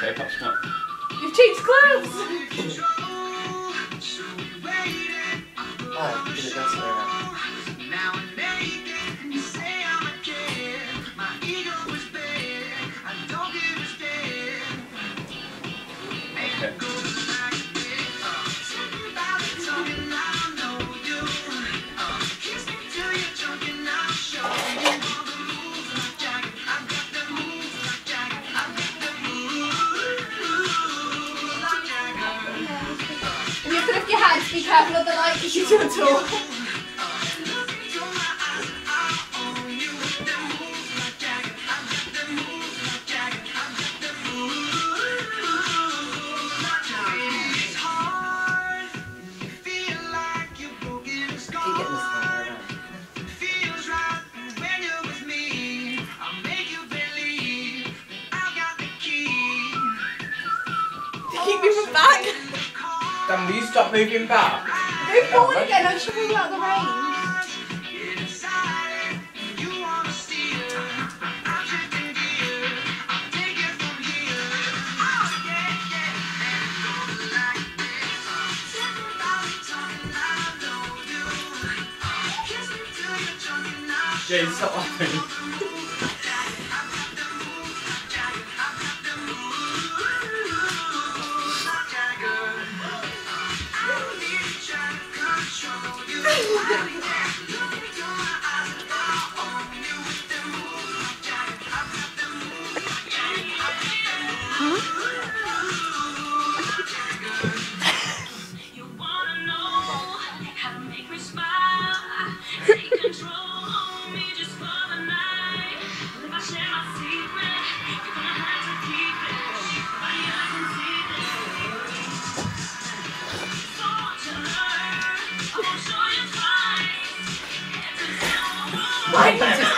Okay, perhaps not. You've changed clothes! Oh, I'm gonna dance there now. And you have to lift your hands, be careful of the light because you're too tall. Keep getting this thing right now. Keep moving back. Dan, will you stop moving back? Move forward again, I'm just moving out of the range. Jane, stop laughing. Why did you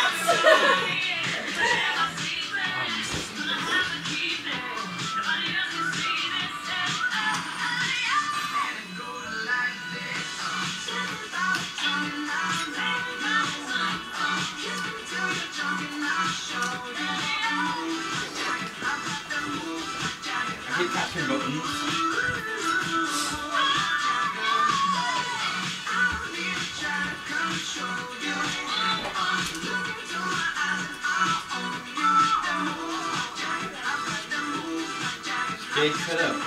I keep catching buttons. Jade, shut up.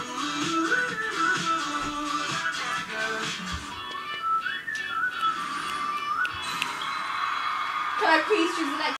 Can I please choose the next